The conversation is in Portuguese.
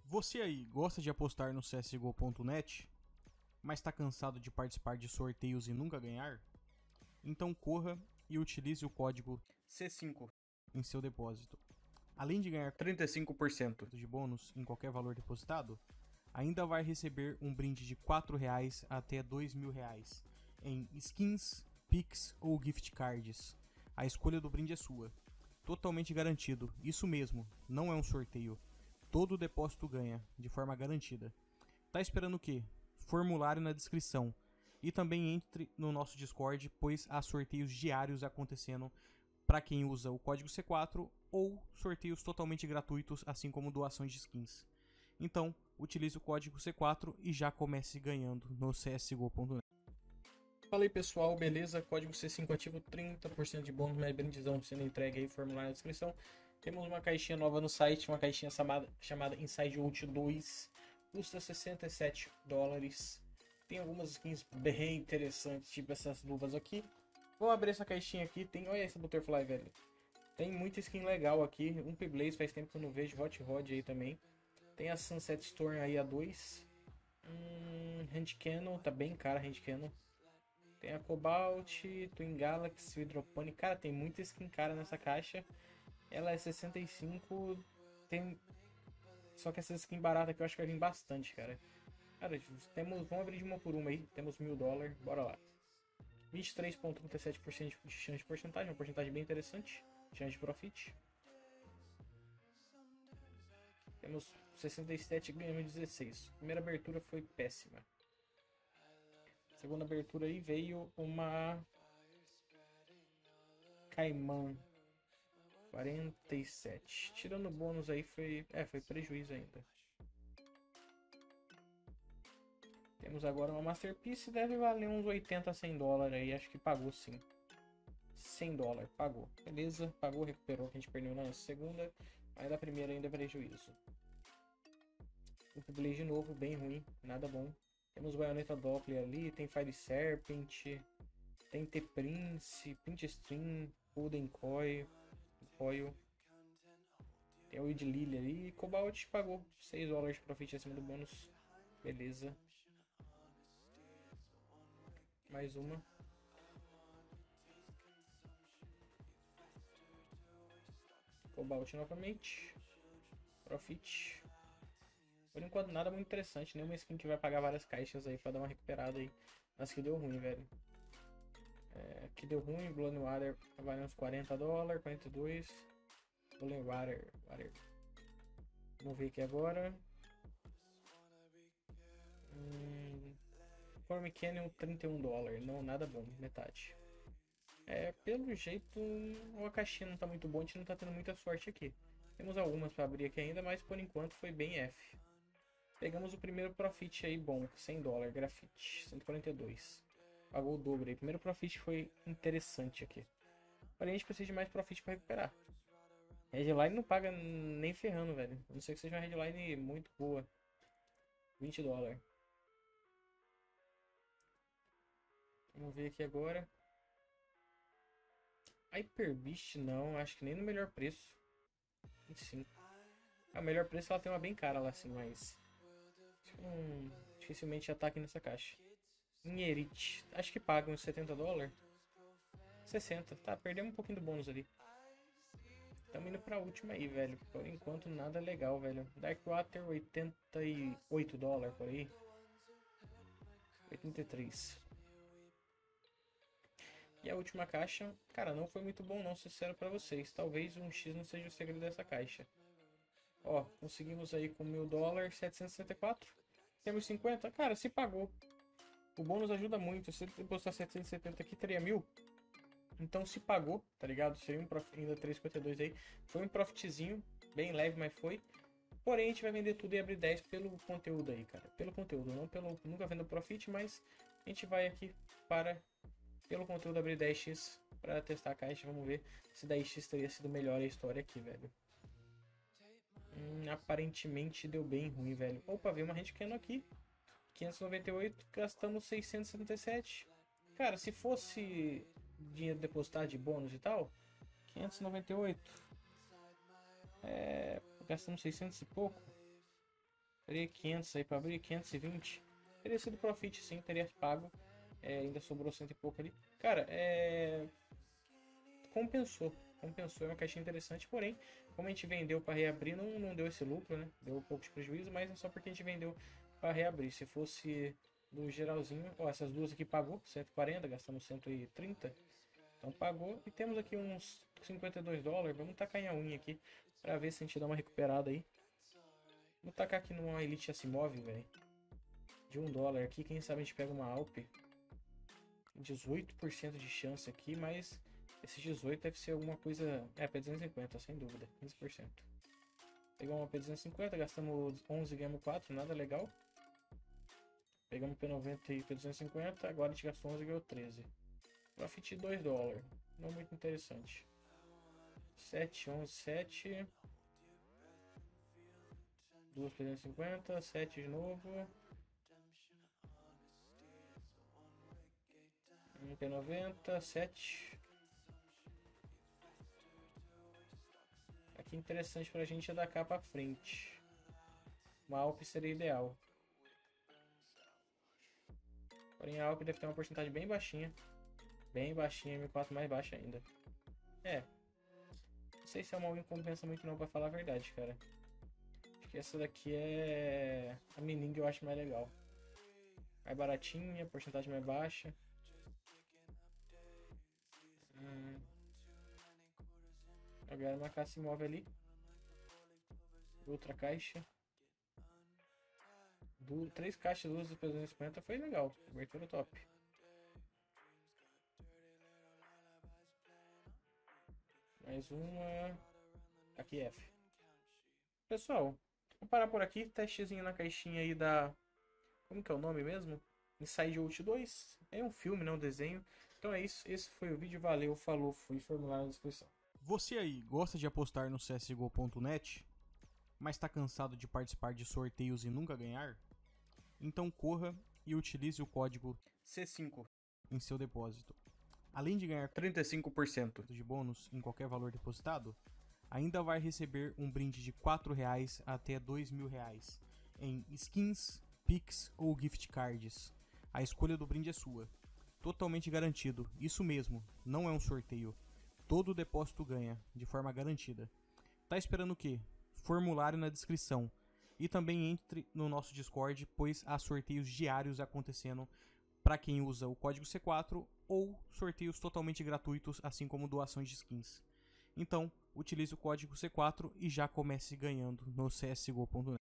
Você aí gosta de apostar no CSGO.net, mas está cansado de participar de sorteios e nunca ganhar? Então corra e utilize o código C5 em seu depósito. Além de ganhar 35% de bônus em qualquer valor depositado, ainda vai receber um brinde de R$4 até R$2.000 em skins, pix ou gift cards. A escolha do brinde é sua. Totalmente garantido, isso mesmo, não é um sorteio. Todo depósito ganha, de forma garantida. Tá esperando o quê? Formulário na descrição. E também entre no nosso Discord, pois há sorteios diários acontecendo para quem usa o código C4 ou sorteios totalmente gratuitos, assim como doações de skins. Então, utilize o código C4 e já comece ganhando no CSGO.net. Fala aí pessoal, beleza? Código C5 ativo, 30% de bônus, mais brindizão sendo entregue aí, formulário na descrição. Temos uma caixinha nova no site, uma caixinha chamada Inside Out 2, custa $67. Tem algumas skins bem interessantes, tipo essas luvas aqui. Vou abrir essa caixinha aqui, olha essa Butterfly, velho. Tem muita skin legal aqui, um P-Blaze faz tempo que eu não vejo, Hot Rod aí também. Tem a Sunset Storm aí a 2. Hand Cannon, tá bem cara a Hand Cannon. Tem a Cobalt, Twin Galaxy, Hydroponic. Cara, tem muita skin cara nessa caixa. Ela é 65. Tem... Só que essa skin barata aqui eu acho que vai vir bastante, cara. Cara, vamos abrir de uma por uma aí. Temos $1.000. Bora lá. 23,37% de chance de porcentagem. Uma porcentagem bem interessante. Chance de profit. Temos 67 e ganhamos 16. Primeira abertura foi péssima. Segunda abertura aí veio uma Cayman 47. Tirando o bônus aí foi prejuízo ainda. Temos agora uma Masterpiece, deve valer uns 80 a $100 aí, acho que pagou sim. $100, pagou. Beleza, pagou, recuperou o que a gente perdeu na segunda, mas da primeira ainda é prejuízo. O Blaze de novo, bem ruim, nada bom. Temos Bayonetta Doppler ali, tem Fire Serpent, tem T-Prince, Pint Stream, Golden Coil. Tem o Weed Lily ali e Cobalt pagou $6 de profit acima do bônus. Beleza. Mais uma. Cobalt novamente. Profit. Por enquanto nada muito interessante. Nenhuma skin que vai pagar várias caixas aí pra dar uma recuperada aí. Mas que deu ruim, velho. Que deu ruim. Blood Water vale uns $40, 42. Blood Water. Vamos ver aqui agora. Form Canyon $31. Não, nada bom. Metade. Pelo jeito a caixinha não tá muito boa. A gente não tá tendo muita sorte aqui. Temos algumas para abrir aqui ainda, mas por enquanto foi bem F. Pegamos o primeiro profit aí bom, $100, grafite, 142. Pagou o dobro aí. O primeiro profit foi interessante aqui. Porém a gente precisa de mais profit para recuperar. Headline não paga nem ferrando, velho. A não ser que seja uma headline muito boa. $20. Vamos ver aqui agora. Hyper Beast não, acho que nem no melhor preço. 25. O melhor preço ela tem uma bem cara lá assim, mas dificilmente ataque nessa caixa. Inherit, acho que paga uns $70. 60, tá, perdemos um pouquinho do bônus ali. Estamos indo pra última aí, velho. Por enquanto nada legal, velho. Darkwater, $88 por aí. 83. E a última caixa, cara, não foi muito bom não, sincero pra vocês. Talvez um X não seja o segredo dessa caixa. Ó, conseguimos aí com $1.000, 764. Temos 50. Cara, se pagou. O bônus ajuda muito. Se eu postar 770 aqui, teria 1.000. Então se pagou, tá ligado? Seria um profit, ainda 352 aí. Foi um profitzinho, bem leve, mas foi. Porém, a gente vai vender tudo e abrir 10 pelo conteúdo aí, cara. Pelo conteúdo, não pelo... Nunca vendo profit, mas a gente vai aqui para... Pelo conteúdo abrir 10x para testar a caixa. Vamos ver se 10x teria sido melhor a história aqui, velho. Aparentemente deu bem ruim, velho. Opa, veio uma Hand Cannon aqui. 598, gastamos 677. Cara, se fosse dinheiro depositado de bônus e tal, 598. Gastamos 600 e pouco. Teria 500 aí pra abrir, 520. Teria sido profit sim, teria pago. Ainda sobrou 100 e pouco ali. Cara, compensou. Compensou, é uma caixinha interessante, porém, como a gente vendeu para reabrir, não deu esse lucro, né? Deu um pouco de prejuízo, mas é só porque a gente vendeu para reabrir. Se fosse do geralzinho, ó, essas duas aqui pagou 140, gastamos 130. Então pagou e temos aqui uns 52 dólares. Vamos tacar em a unha aqui para ver se a gente dá uma recuperada aí. Vou tacar aqui numa Elite Asimov, velho. De 1 dólar aqui, quem sabe a gente pega uma Alp. 18% de chance aqui, mas esse 18 deve ser alguma coisa... P250, sem dúvida, 15%. Pegamos uma P250, gastamos 11 e ganhamos 4, nada legal. Pegamos P90 e P250, agora a gente gastou 11 e ganhou 13. Profit 2 dólares, não muito interessante. 7, 11, 7. 2 P250, 7 de novo. 1 P90, 7. Aqui interessante pra gente é da cá pra frente. Uma Alp seria ideal. Porém a Alp deve ter uma porcentagem bem baixinha. Bem baixinha, M4 mais baixa ainda. Não sei se é uma win compensa muito não, pra falar a verdade, cara. Acho que essa daqui é... A Mining eu acho mais legal. Mais baratinha, porcentagem mais baixa. Agora uma caixa imóvel ali. Outra caixa. 3 caixas, 2 depois 250 foi legal. Abertura top. Mais uma. Aqui F. Pessoal, vou parar por aqui. Testezinho na caixinha aí da... Como que é o nome mesmo? Inside Out 2. É um filme, não um desenho. Então é isso. Esse foi o vídeo. Valeu, falou, fui. Formulário na descrição. Você aí gosta de apostar no CSGO.net, mas está cansado de participar de sorteios e nunca ganhar? Então corra e utilize o código C5 em seu depósito. Além de ganhar 35% de bônus em qualquer valor depositado, ainda vai receber um brinde de R$4 até R$2.000 em skins, pix ou gift cards. A escolha do brinde é sua. Totalmente garantido. Isso mesmo, não é um sorteio. Todo depósito ganha, de forma garantida. Tá esperando o quê? Formulário na descrição. E também entre no nosso Discord, pois há sorteios diários acontecendo para quem usa o código C4 ou sorteios totalmente gratuitos, assim como doações de skins. Então, utilize o código C4 e já comece ganhando no CSGO.net.